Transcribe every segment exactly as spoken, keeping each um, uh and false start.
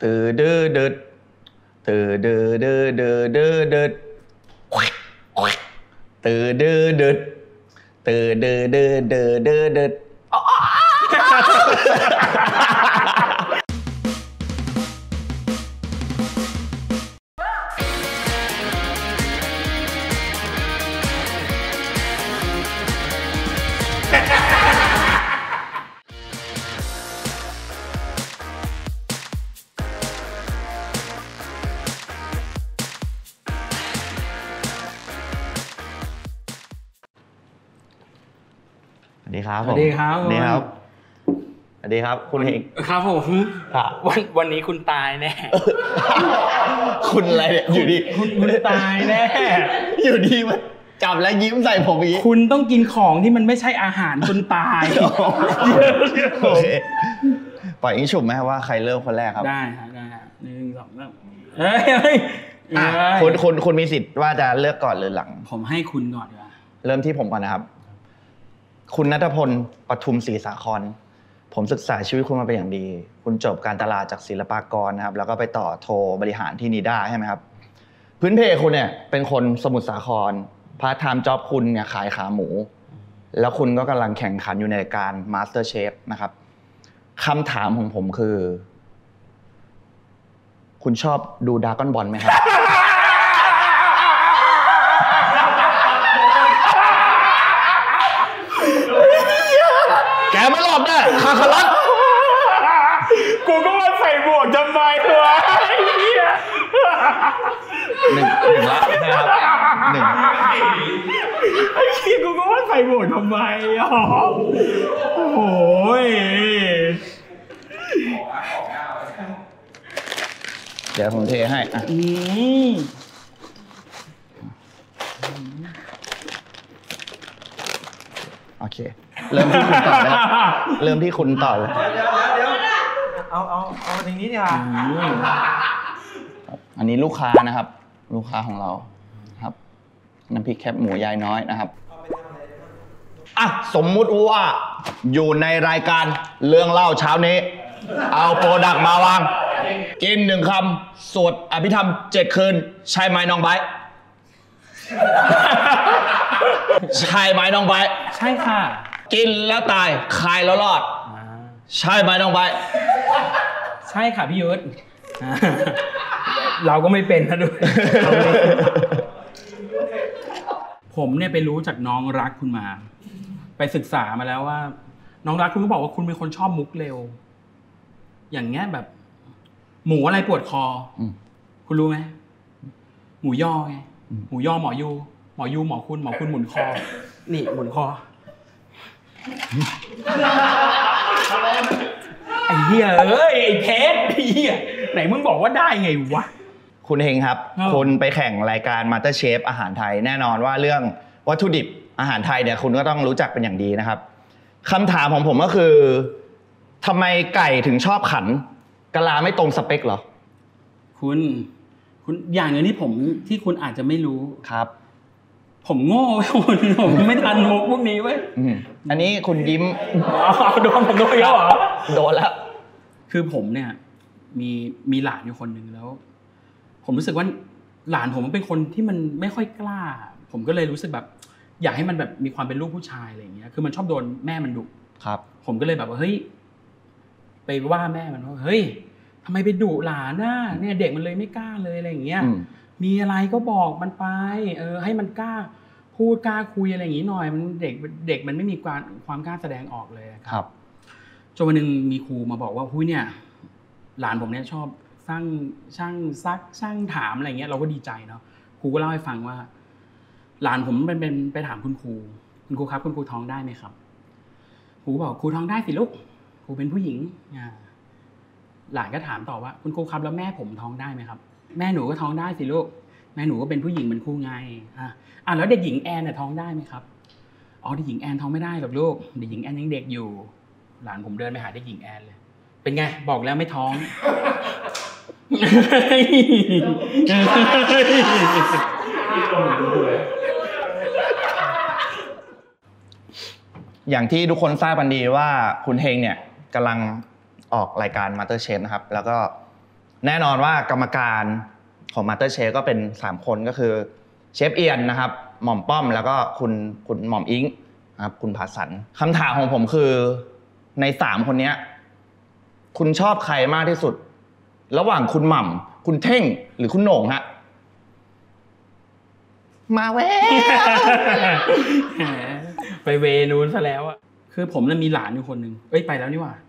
ตื่นเดือดเดือดตื่นเดือดเดือดเดือดเดือดเดือดตื่นเดือดเดือดตื่นเดือดเดือดเดือดเดือดเดือดสวัสดีครับสวัสดีครับสวัสดีครับสวัสดีครับคุณเอกครับผมวันวันนี้คุณตายแน่คุณอะไรเนี่ยอยู่ดีคุณคุณตายแน่อยู่ดีมันจับแล้วยิ้มใส่ผมอีกคุณต้องกินของที่มันไม่ใช่อาหารคุณตายโอเคปล่อยอิงฉุบไหมว่าใครเริ่มคนแรกครับได้ครับได้หนึ่งสองสามเฮ้ยเฮ้ยคุณคุณคุณมีสิทธิ์ว่าจะเลือกก่อนหรือหลังผมให้คุณก่อนดีกว่าเริ่มที่ผมก่อนนะครับคุณณัฐพลปทุมศรีสาครผมศึกษาชีวิตคุณมาเป็นอย่างดีคุณจบการตลาดจากศิลปากรนะครับแล้วก็ไปต่อโทบริหารที่นิด้าใช่ไหมครับพื้นเพคุณเนี่ยเป็นคนสมุทรสาครพาร์ทไทม์จ็อบคุณเนี่ยขายขาหมูแล้วคุณก็กำลังแข่งขันอยู่ในการมาสเตอร์เชฟนะครับคำถามของผมคือคุณชอบดูดราก้อนบอลไหมครับแกไม่รอดแน่คาคารัสกูก็มาใส่บวกทำไมวะหนึ่งหนึ่งละนะครับหนึ่งไอ้ขี้กูก็ว่าใส่บวกทำไมอ๋อโอ้ยเดี๋ยวผมเทให้อ่ะโอเคเริ่มที่คุณต่อแล้วเริ่มที่คุณต่อเลยเดี๋ยวเดี๋ยวเอาเอาเอาทีนี้ดีกว่าอันนี้ลูกค้านะครับลูกค้าของเราครับน้ำพริกแคบหมูยายน้อยนะครับอ่ะสมมุติว่าอยู่ในรายการเรื่องเล่าเช้านี้เอาโปรดักต์มาวางกินหนึ่งคำสวดอภิธรรมเจ็ดคืนใช่ไหมน้องไบร์ทใช่ไหมน้องไบร์ทใช่ค่ะกินแล้วตายคายแล้วรอดใช่ไหมน้องไบร์ทใช่ค่ะพี่ยุทธเราก็ไม่เป็นนะด้วยผมเนี่ยไปรู้จากน้องรักคุณมาไปศึกษามาแล้วว่าน้องรักคุณก็บอกว่าคุณเป็นคนชอบมุกเร็วอย่างเงี้ยแบบหมูอะไรปวดคอคุณรู้ไหมหมูย่อไงหมูย่อหมอยูหมอยูหมอคุณหมอคุณหมุนคอนี่หมุนคอไอ้เหี้ยเอ้ยไอ้เพชรไอ้เหี้ยไหนมึงบอกว่าได้ไงวะคุณเฮงครับคุณไปแข่งรายการมาสเตอร์เชฟอาหารไทยแน่นอนว่าเรื่องวัตถุดิบอาหารไทยเนี่ยคุณก็ต้องรู้จักเป็นอย่างดีนะครับคำถามของผมก็คือทำไมไก่ถึงชอบขันกะลาไม่ตรงสเปคเหรอคุณคุณอย่างนึงที่ผมที่คุณอาจจะไม่รู้ครับผมโง่คุณผมไม่ทันมุกพวกนี้เว้ยอันนี้คุณยิ้มโดนผมโดนแล้วเหรอโดนแล้วคือผมเนี่ยมีมีหลานอยู่คนหนึ่งแล้วผมรู้สึกว่าหลานผมเป็นคนที่มันไม่ค่อยกล้าผมก็เลยรู้สึกแบบอยากให้มันแบบมีความเป็นลูกผู้ชายอะไรอย่างเงี้ยคือมันชอบโดนแม่มันดุครับผมก็เลยแบบว่าเฮ้ยไปว่าแม่มันว่าเฮ้ยทำไมไปดุหลานน่ะเนี่ยเด็กมันเลยไม่กล้าเลยอะไรอย่างเงี้ยมีอะไรก็บอกมันไปเออให้มันกล้าพูดกล้าคุยอะไรอย่างงี้หน่อยมันเด็กเด็กมันไม่มีความความกล้าแสดงออกเลยครับจนวันนึงมีครูมาบอกว่าหุ้ยเนี่ยหลานผมเนี่ยชอบสร้างช่างซักช่างถามอะไรเงี้ยเราก็ดีใจเนาะครูก็เล่าให้ฟังว่าหลานผมเป็นเป็นไปถามคุณครูคุณครูครับคุณครูท้องได้ไหมครับครูบอกครูท้องได้สิลูกครูเป็นผู้หญิงหลานก็ถามต่อว่าคุณครูครับแล้วแม่ผมท้องได้ไหมครับแม่หนูก็ท้องได้สิลูกแม่หนูก็เป็นผู้หญิงเหมือนครูไงอ่ะอ่ะแล้วเด็กหญิงแอนเนี่ยท้องได้ไหมครับอ๋อเด็กหญิงแอนท้องไม่ได้หรอกลูกเด็กหญิงแอนยังเด็กอยู่หลานผมเดินไปหาเด็กหญิงแอนเลยเป็นไงบอกแล้วไม่ท้องอย่างที่ทุกคนทราบกันดีว่าคุณเฮงเนี่ยกำลังออกรายการ MasterChef นะครับแล้วก็แน่นอนว่ากรรมการของมาสเตอร์เชฟก็เป็นสามคนก็คือเชฟเอียนนะครับหม่อมป้อมแล้วก็คุณคุณหม่อมอิงนะครับคุณภาสันคำถามของผมคือในสามคนนี้คุณชอบใครมากที่สุดระหว่างคุณหม่ำคุณเท่งหรือคุณโหน่งฮะมาเว้ยไปเวนูนซะแล้วอะคือผมน่ะมีหลานอยู่คนหนึ่งเอ้ยไปแล้วนี่หว่า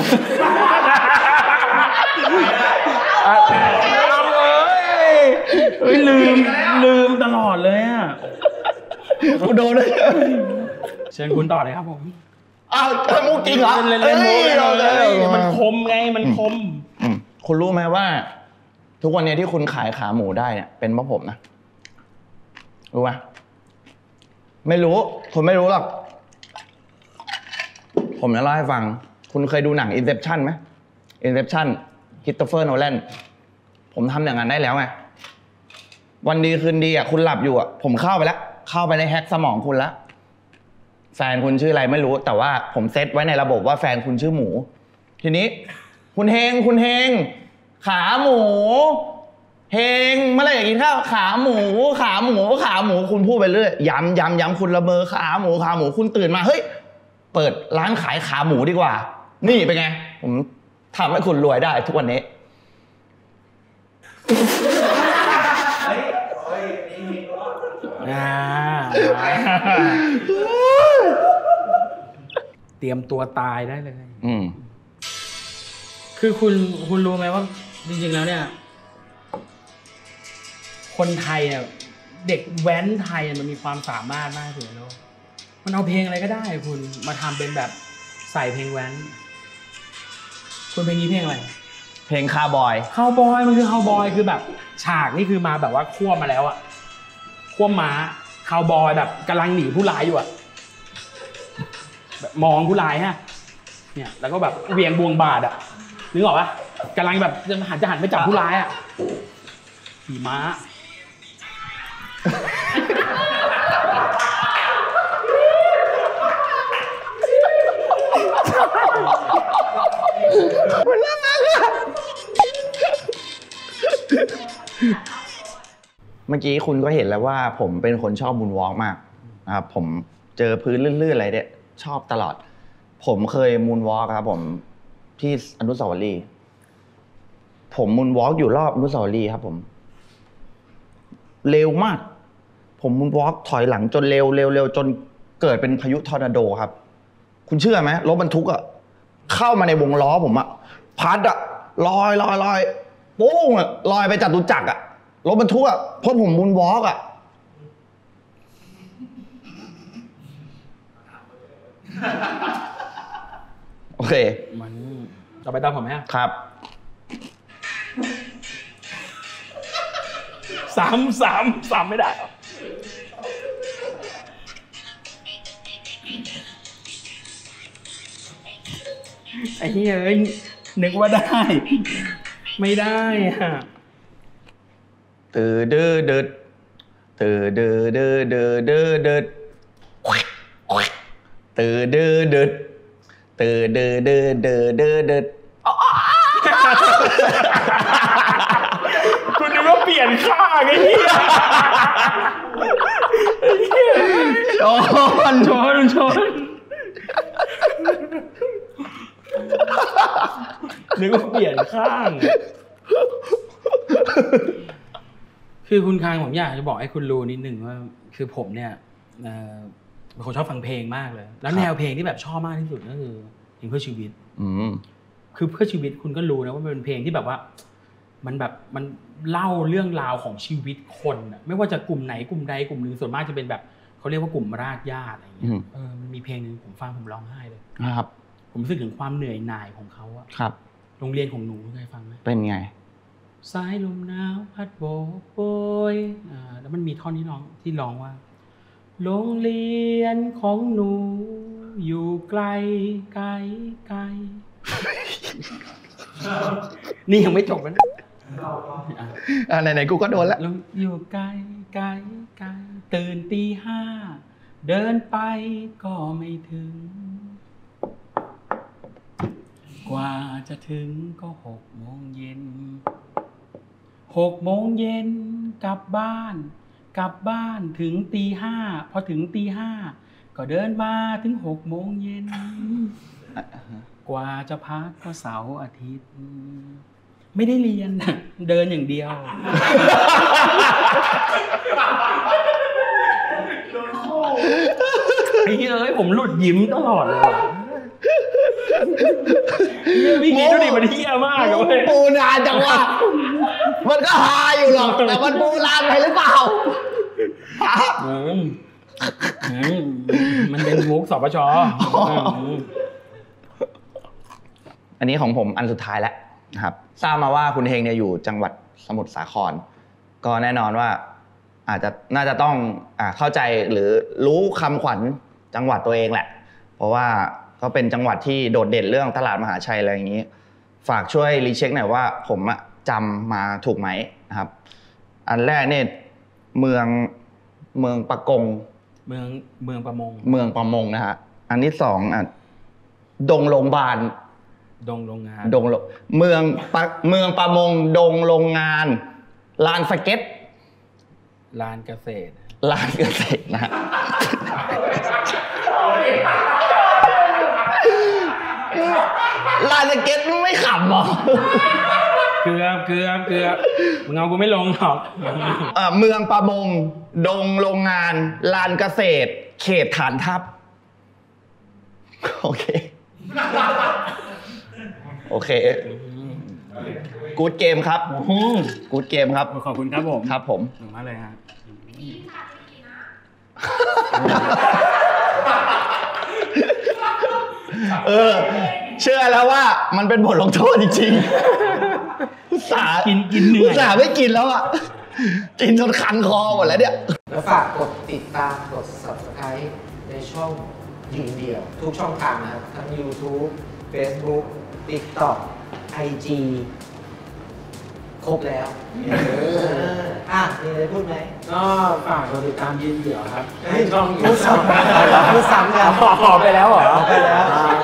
เอาเลยเอ้ยลืมลืมตลอดเลยอ่ะกูโดนเลยเชิญคุณต่อเลยครับผมอ้าวมุกจริงเหรอเล่นเล่นมุกเลยมันคมไงมันคมคุณรู้ไหมว่าทุกวันนี้ที่คุณขายขาหมูได้เนี่ยเป็นเพราะผมนะรู้ไหมไม่รู้คุณไม่รู้หรอกผมจะเล่าให้ฟังคุณเคยดูหนัง Inception ไหม Inception คริสโตเฟอร์โนแลนผมทำอย่างนั้นได้แล้วไงวันดีคืนดีอ่ะคุณหลับอยู่อ่ะผมเข้าไปแล้วเข้าไปในแฮกสมองคุณแล้วแฟนคุณชื่ออะไรไม่รู้แต่ว่าผมเซตไว้ในระบบว่าแฟนคุณชื่อหมูทีนี้คุณเฮงคุณเฮงขาหมูเฮงเมื่อไหร่อยากกินข้าวขาหมูขาหมูขาหมูคุณพูดไปเรื่อยย้ำย้ำย้ำคุณละเมอขาหมูขาหมูคุณตื่นมาเฮ้ยเปิดร้านขายขาหมูดีกว่านี่เป็นไงผมทำให้คุณรวยได้ทุกวันนี้เตรียมตัวตายได้เลยอืมคือคุณคุณรู้ไหมว่าจริงๆแล้วเนี่ยคนไทยเนี่ยเด็กแว้นไทยมันมีความสามารถมากเลยแล้วมันเอาเพลงอะไรก็ได้คุณมาทำเป็นแบบใส่เพลงแว้นคุณเพลงนี้เพลงอะไรเพลงคาวบอยคาวบอยมันคือคาวบอยคือแบบฉากนี่คือมาแบบว่าควบมาแล้วอะควบม้าคาวบอยแบบกำลังหนีผู้ร้ายอยู่อะแบบมองผู้ร้ายฮะเนี่ยแล้วก็แบบเวียงบวงบาดอะนึกออกปะกำลังแบบจะหันจะหันไปจับผู้ร้ายอะขี่ม้ามันน่ารักอะเมื่อกี้คุณก็เห็นแล้วว่าผมเป็นคนชอบมูนวอล์กมากนะครับผมเจอพื้นลื่นๆอะไรเนี่ยชอบตลอดผมเคยมูนวอล์กครับผมที่อนุสาวรีย์ผมมูนวอล์กอยู่รอบอนุสาวรีย์ครับผมเร็วมากผมมูนวอล์กถอยหลังจนเร็วเร็วเร็วจนเกิดเป็นพายุทอร์นาโดครับคุณเชื่อไหมรถบรรทุกอะเข้ามาในวงล้อผมอะพัดอะลอยลอยลอยปุ้งอะลอยไปจตุจักรอะรถบรรทุกอะเพราะผมมูนวอล์กอะโอเคมันจะไปตามผมไหมครับสามสามสามไม่ได้ไอ้เหี้ยเอ้ยนึกว่าได้ไม่ได้อ่ะตื่นเด้อเดิดตื่นเด้อเด้อเด้อเด้อเดิดตื่นเด้อเดิดตื่นเด้อเด้อเด้อเด้อเดิดคุณนึกว่าเปลี่ยนข้างไอ้เหี้ยชนชนชนนึกว่าเปลี่ยนข้างคือคุณคางผมอยากจะบอกให้คุณรู้นิดหนึ่งว่าคือผมเนี่ยเป็นคนชอบฟังเพลงมากเลยแล้วแนวเพลงที่แบบชอบมากที่สุดก็คือเพลงเพื่อชีวิตคือเพื่อชีวิตคุณก็รู้นะว่ามันเป็นเพลงที่แบบว่ามันแบบมันเล่าเรื่องราวของชีวิตคนอะไม่ว่าจะกลุ่มไหนกลุ่มใดกลุ่มหนึ่งส่วนมากจะเป็นแบบเขาเรียกว่ากลุ่มรากหญ้าอะไรอย่างเงี้ยเออมันมีเพลงนึงผมฟังผมร้องไห้เลยครับผมรู้สึกถึงความเหนื่อยหน่ายของเขาอะครับโรงเรียนของหนูเคยฟังไหมเป็นไงสายลมหนาวพัดโบกโบยอ่าแล้วมันมีท่อนที่ร้องที่ร้องว่าโรงเรียนของหนูอยู่ไกลไกลไกลนี่ยังไม่จบนะอ่าไหนๆกูก็โดนแล้วอยู่ไกลไกลไกลตื่นตีห้าเดินไปก็ไม่ถึงกว่าจะถึงก็หกโมงเย็นหกโมงเย็นกลับบ้าน กลับบ้านถึงตีห้าพอถึงตีห้าก็เดินมาถึงหกโมงเย็นกว่าจะพักก็เสาร์อาทิตย์ ไม่ได้เรียนเดินอย่างเดียวไอ้เฮ้ยผมหลุดยิ้มตลอดเลยว่ะพี่คิดดูดิมันเฮี้ยมากเลยปูนานจังวะมันก็ฮาอยู่หรอกแต่มันปูนานไปหรือเปล่ามันเป็นมุกสปช. อันนี้ของผมอันสุดท้ายแล้วนะครับทราบมาว่าคุณเฮงเนี่ยอยู่จังหวัดสมุทรสาครก็แน่นอนว่าอาจจะน่าจะต้องอ่าเข้าใจหรือรู้คำขวัญจังหวัดตัวเองแหละเพราะว่าก็เป็นจังหวัดที่โดดเด่นเรื่องตลาดมหาชัยอะไรอย่างนี้ฝากช่วยรีเช็คหน่อยว่าผมจำมาถูกไหมนะครับอันแรกเนี่ยเมืองเมืองปะกงเมืองเมืองประมงเมืองประมงนะฮะอันที่สองอ่ะดงโรงบาลดงโรงงานดงเมืองปะเมืองประมงดงโรงงานลานสเก็ตลานเกษตรลานเกษตรนะลานสเก็ตไม่ขำหรอเกือบเกือบเกือบมึงเอากูไม่ลงหรอกเมืองประมงดงโรงงานลานเกษตรเขตฐานทัพโอเคโอเคกู๊ดเกมครับกู๊ดเกมครับขอบคุณครับผมครับผมหนึ่งมาเลยฮะเออเชื่อแล้วว่ามันเป็นบทลงโทษจริงๆอุตส่าห์กินกินเหนื่อยอุตส่าห์ไม่กินแล้วอ่ะกินจนคันคอหมดแล้วเนี่ยแล้วฝากกดติดตามกด ซับสไครบ์ ในช่องยืนเดี่ยวทุกช่องทางนะครับทั้ง YouTube Facebook TikTok ไอ จี ครบแล้วอ่ะมีอะไรพูดไหมก็ฝากกดติดตามยืนเดี่ยวครับช่องพูดซ้ำพูดซ้ำกันไปแล้วเหรอไปแล้ว